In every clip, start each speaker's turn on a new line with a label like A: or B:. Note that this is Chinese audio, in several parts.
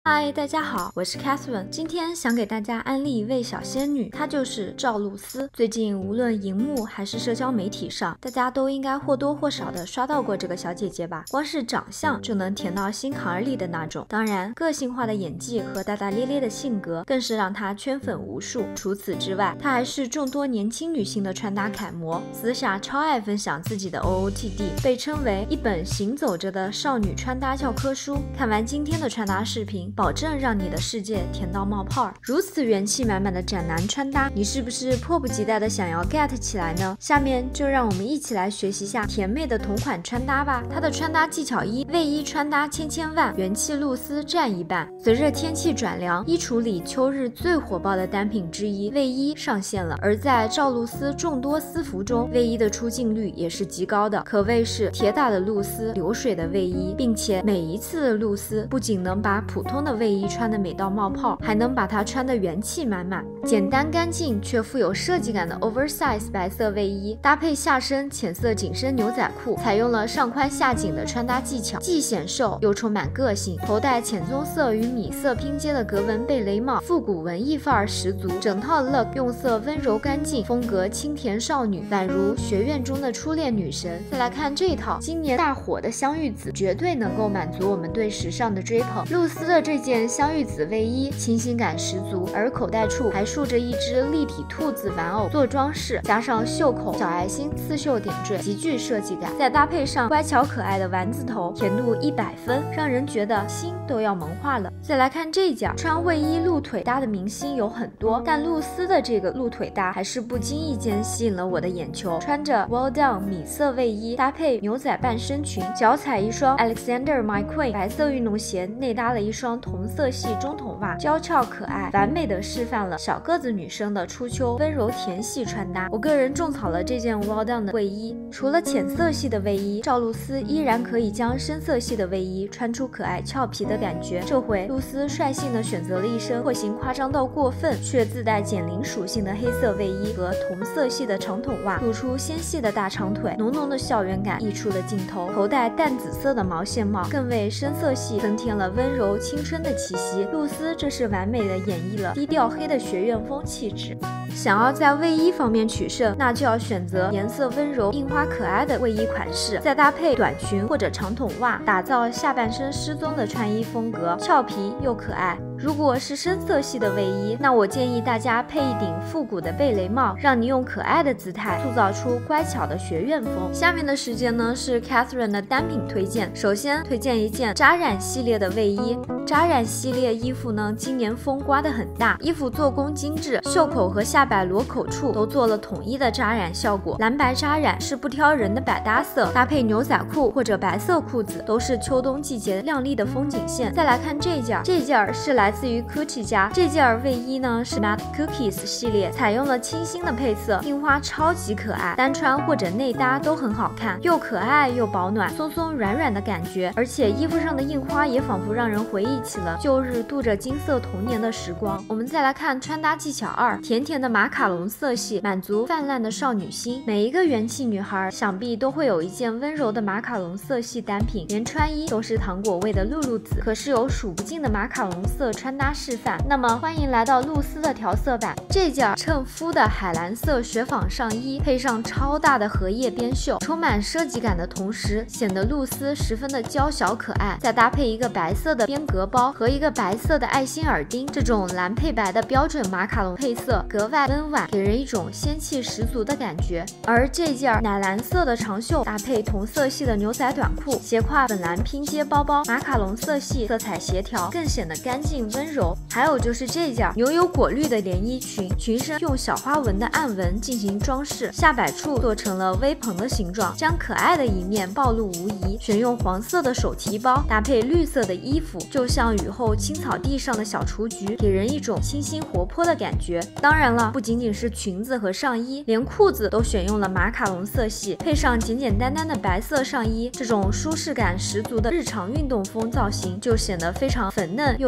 A: 嗨，大家好，我是 Catherine， 今天想给大家安利一位小仙女，她就是赵露思。最近无论荧幕还是社交媒体上，大家都应该或多或少的刷到过这个小姐姐吧？光是长相就能甜到心坎里的那种。当然，个性化的演技和大大咧咧的性格更是让她圈粉无数。除此之外，她还是众多年轻女性的穿搭楷模，私下超爱分享自己的 OOTD， 被称为一本行走着的少女穿搭教科书。看完今天的穿搭视频，保证让你的世界甜到冒泡。如此元气满满的斩男穿搭，你是不是迫不及待的想要 get 起来呢？下面就让我们一起来学习下甜妹的同款穿搭吧。她的穿搭技巧一：卫衣穿搭千万，元气露丝占一半。随着天气转凉，衣橱里秋日最火爆的单品之一卫衣上线了。而在赵露思众多私服中，卫衣的出镜率也是极高的，可谓是铁打的露丝，流水的卫衣，并且每一次的露丝不仅能把普通的卫衣穿得美到冒泡，还能把它穿得元气满满。简单干净却富有设计感的 oversize 白色卫衣，搭配下身浅色紧身牛仔裤，采用了上宽下紧的穿搭技巧，既显瘦又充满个性。头戴浅棕色与米色拼接的格纹贝雷帽，复古文艺范儿十足。整套 look 用色温柔干净，风格清甜少女，宛如学院中的初恋女神。再来看这套今年大火的香芋紫，绝对能够满足我们对时尚的追捧。露丝的这件香芋紫卫衣清新感十足，而口袋处还竖着一只立体兔子玩偶做装饰，加上袖口小爱心刺绣点缀，极具设计感。再搭配上乖巧可爱的丸子头，甜度100分，让人觉得心都要萌化了。再来看这件穿卫衣露腿搭的明星有很多，但露丝的这个露腿搭还是不经意间吸引了我的眼球。穿着 Well Done 米色卫衣，搭配牛仔半身裙，脚踩一双 Alexander McQueen 白色运动鞋，内搭了一双同色系中筒袜，娇俏可爱，完美的示范了小个子女生的初秋温柔甜系穿搭。我个人种草了这件 Well Done 的卫衣。除了浅色系的卫衣，赵露思依然可以将深色系的卫衣穿出可爱俏皮的感觉。这回露丝率性的选择了一身廓形夸张到过分却自带减龄属性的黑色卫衣和同色系的长筒袜，露出纤细的大长腿，浓浓的校园感溢出了镜头。头戴淡紫色的毛线帽，更为深色系增添了温柔青春的气息。露丝这是完美的演绎了低调黑的学院风气质。想要在卫衣方面取胜，那就要选择颜色温柔印花可爱的卫衣款式，再搭配短裙或者长筒袜，打造下半身失踪的穿衣风格，俏皮又可爱。如果是深色系的卫衣，那我建议大家配一顶复古的贝雷帽，让你用可爱的姿态塑造出乖巧的学院风。下面的时间呢是 Catherine 的单品推荐，首先推荐一件扎染系列的卫衣。扎染系列衣服呢，今年风刮得很大，衣服做工精致，袖口和下摆裸口处都做了统一的扎染效果，蓝白扎染是不挑人的百搭色，搭配牛仔裤或者白色裤子，都是秋冬季节亮丽的风景线。再来看这件是来自于 Gucci 家，这件卫衣呢是 Matte Cookies 系列，采用了清新的配色，印花超级可爱，单穿或者内搭都很好看，又可爱又保暖，松松软软的感觉，而且衣服上的印花也仿佛让人回忆起了旧日镀着金色童年的时光。我们再来看穿搭技巧2：甜甜的马卡龙色系，满足泛滥的少女心。每一个元气女孩想必都会有一件温柔的马卡龙色系单品，连穿衣都是糖果味的露露子，可是有数不尽的马卡龙色穿搭示范。那么欢迎来到露丝的调色版，这件衬肤的海蓝色雪纺上衣，配上超大的荷叶边袖，充满设计感的同时，显得露丝十分的娇小可爱。再搭配一个白色的边格包和一个白色的爱心耳钉，这种蓝配白的标准马卡龙配色格外温婉，给人一种仙气十足的感觉。而这件奶蓝色的长袖搭配同色系的牛仔短裤，斜挎粉蓝拼接包包，马卡龙色系色彩协调，更显得干净温柔。还有就是这件牛油果绿的连衣裙，裙身用小花纹的暗纹进行装饰，下摆处做成了微蓬的形状，将可爱的一面暴露无遗。选用黄色的手提包，搭配绿色的衣服，就像雨后青草地上的小雏菊，给人一种清新活泼的感觉。当然了，不仅仅是裙子和上衣，连裤子都选用了马卡龙色系，配上简简单单的白色上衣，这种舒适感十足的日常运动风造型就显得非常粉嫩又减龄。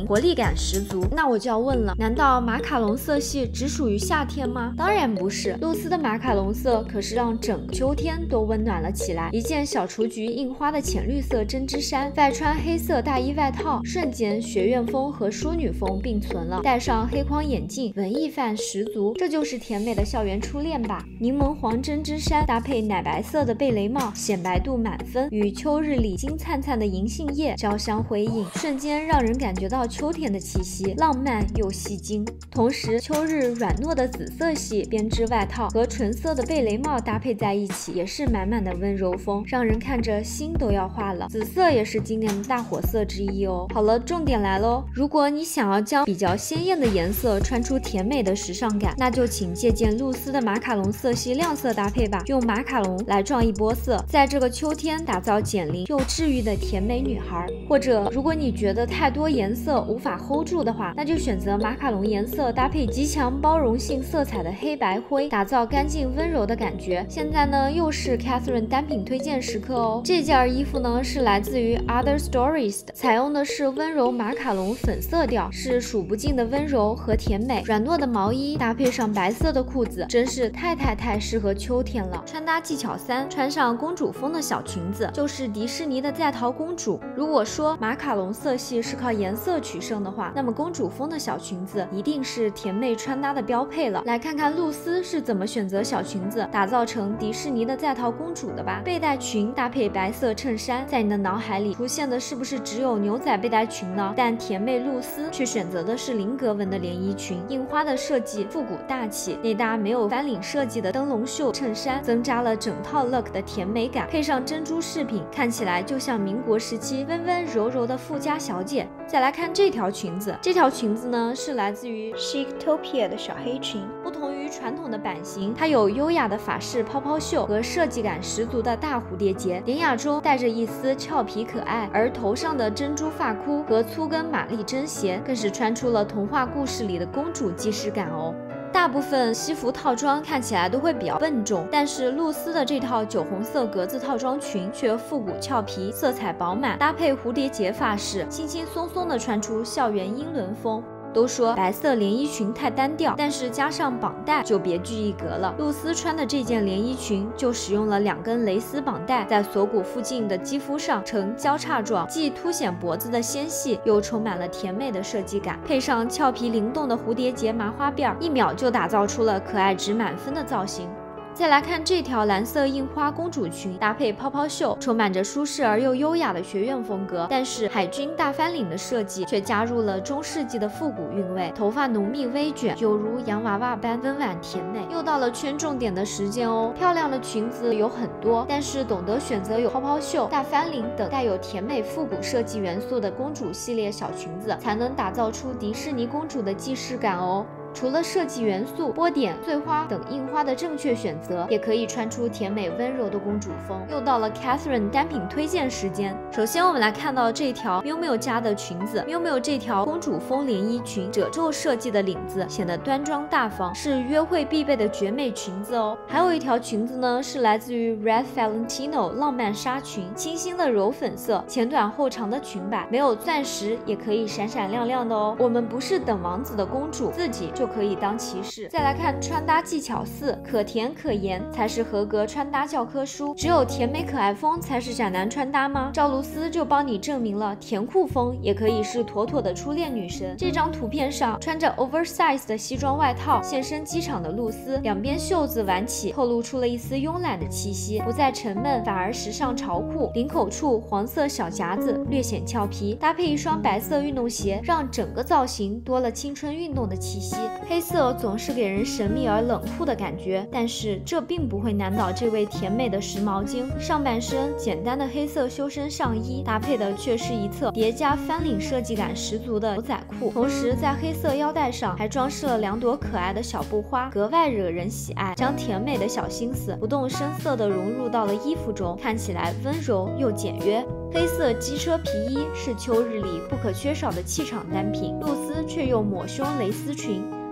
A: 明，活力感十足。那我就要问了，难道马卡龙色系只属于夏天吗？当然不是，露丝的马卡龙色可是让整个秋天都温暖了起来。一件小雏菊印花的浅绿色针织衫，外穿黑色大衣外套，瞬间学院风和淑女风并存了。戴上黑框眼镜，文艺范十足，这就是甜美的校园初恋吧。柠檬黄针织衫搭配奶白色的贝雷帽，显白度满分，与秋日里金灿灿的银杏叶交相辉映，瞬间让人感觉到秋天的气息，浪漫又吸睛。同时，秋日软糯的紫色系编织外套和纯色的贝雷帽搭配在一起，也是满满的温柔风，让人看着心都要化了。紫色也是今年的大火色之一哦。好了，重点来喽！如果你想要将比较鲜艳的颜色穿出甜美的时尚感，那就请借鉴露丝的马卡龙色系亮色搭配吧，用马卡龙来撞一波色，在这个秋天打造减龄又治愈的甜美女孩。或者，如果你觉得太多颜色无法 hold 住的话，那就选择马卡龙颜色搭配极强包容性色彩的黑白灰，打造干净温柔的感觉。现在呢，又是 Catherine 单品推荐时刻哦。这件衣服呢是来自于 Other Stories 的，采用的是温柔马卡龙粉色调，是数不尽的温柔和甜美。软糯的毛衣搭配上白色的裤子，真是太适合秋天了。穿搭技巧3：穿上公主风的小裙子，就是迪士尼的在逃公主。如果说马卡龙色系是靠颜色取胜的话，那么公主风的小裙子一定是甜妹穿搭的标配了。来看看露丝是怎么选择小裙子打造成迪士尼的在逃公主的吧。背带裙搭配白色衬衫，在你的脑海里出现的是不是只有牛仔背带裙呢？但甜妹露丝却选择的是菱格纹的连衣裙，印花的设计复古大气，内搭没有翻领设计的灯笼袖衬衫，增加了整套 look 的甜美感，配上珍珠饰品，看起来就像民国时期温温柔柔的富家小姐。再来看这条裙子，这条裙子呢是来自于 Chictopia 的小黑裙，不同于传统的版型，它有优雅的法式泡泡袖和设计感十足的大蝴蝶结，典雅中带着一丝俏皮可爱，而头上的珍珠发箍和粗跟玛丽珍鞋更是穿出了童话故事里的公主既视感哦。大部分西服套装看起来都会比较笨重，但是露丝的这套酒红色格子套装裙却复古俏皮，色彩饱满，搭配蝴蝶结发饰，轻轻松松地穿出校园英伦风。都说白色连衣裙太单调，但是加上绑带就别具一格了。露丝穿的这件连衣裙就使用了2根蕾丝绑带，在锁骨附近的肌肤上呈交叉状，既凸显脖子的纤细，又充满了甜美的设计感，配上俏皮灵动的蝴蝶结麻花辫，一秒就打造出了可爱值满分的造型。再来看这条蓝色印花公主裙，搭配泡泡袖，充满着舒适而又优雅的学院风格，但是海军大翻领的设计却加入了中世纪的复古韵味，头发浓密微卷，有如洋娃娃般温婉甜美。又到了圈重点的时间哦，漂亮的裙子有很多，但是懂得选择有泡泡袖、大翻领等带有甜美复古设计元素的公主系列小裙子，才能打造出迪士尼公主的既视感哦。除了设计元素、波点、碎花等印花的正确选择，也可以穿出甜美温柔的公主风。又到了 Catherine 单品推荐时间。首先我们来看到这条 Miu Miu 家的裙子 ，Miu Miu 这条公主风连衣裙，褶皱设计的领子显得端庄大方，是约会必备的绝美裙子哦。还有一条裙子呢，是来自于 Red Valentino 浪漫纱裙，清新的柔粉色，前短后长的裙摆，没有钻石也可以闪闪亮亮的哦。我们不是等王子的公主，自己就可以当骑士。再来看穿搭技巧4，可甜可盐才是合格穿搭教科书。只有甜美可爱风才是宅男穿搭吗？赵露思就帮你证明了，甜酷风也可以是妥妥的初恋女神。这张图片上穿着 oversize 的西装外套现身机场的露丝，两边袖子挽起，透露出了一丝慵懒的气息，不再沉闷，反而时尚潮酷。领口处黄色小夹子略显俏皮，搭配一双白色运动鞋，让整个造型多了青春运动的气息。黑色总是给人神秘而冷酷的感觉，但是这并不会难倒这位甜美的时髦精。上半身简单的黑色修身上衣，搭配的却是一侧叠加翻领设计感十足的牛仔裤，同时在黑色腰带上还装饰了2朵可爱的小布花，格外惹人喜爱，将甜美的小心思不动声色地融入到了衣服中，看起来温柔又简约。黑色机车皮衣是秋日里不可缺少的气场单品，露丝却用抹胸蕾丝裙。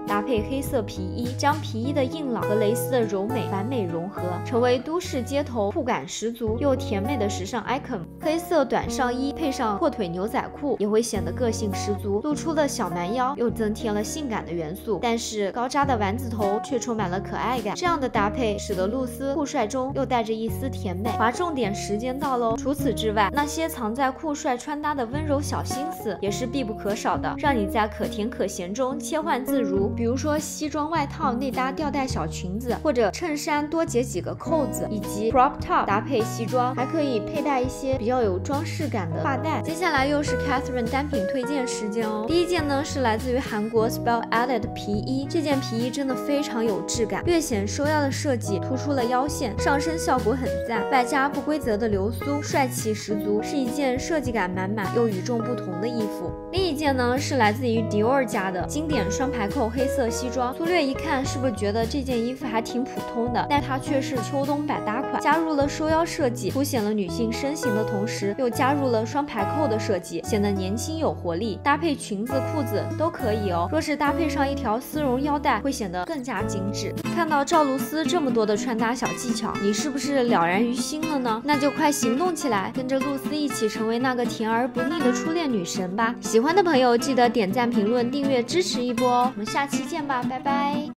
A: 搭配黑色皮衣，将皮衣的硬朗和蕾丝的柔美完美融合，成为都市街头酷感十足又甜美的时尚 icon。黑色短上衣配上阔腿牛仔裤，也会显得个性十足，露出了小蛮腰，又增添了性感的元素。但是高扎的丸子头却充满了可爱感，这样的搭配使得露丝酷帅中又带着一丝甜美。划重点时间到喽！除此之外，那些藏在酷帅穿搭的温柔小心思也是必不可少的，让你在可甜可咸中切换自如。比如说西装外套内搭吊带小裙子，或者衬衫多结几个扣子，以及 crop top 搭配西装，还可以佩戴一些比较有装饰感的发带。接下来又是 Catherine 单品推荐时间哦。第一件呢是来自于韩国 Spell Edit 的皮衣，这件皮衣真的非常有质感，略显收腰的设计突出了腰线，上身效果很赞，外加不规则的流苏，帅气十足，是一件设计感满满又与众不同的衣服。另一件呢是来自于 Dior 家的经典双排扣黑色西装，粗略一看是不是觉得这件衣服还挺普通的，但它却是秋冬百搭款，加入了收腰设计，凸显了女性身形的同时，又加入了双排扣的设计，显得年轻有活力，搭配裙子裤子都可以哦。若是搭配上一条丝绒腰带，会显得更加精致。看到赵露思这么多的穿搭小技巧，你是不是了然于心了呢？那就快行动起来，跟着露丝一起成为那个甜而不腻的初恋女神吧！喜欢的朋友记得点赞、评论、订阅支持一波哦！我们下期见吧，拜拜。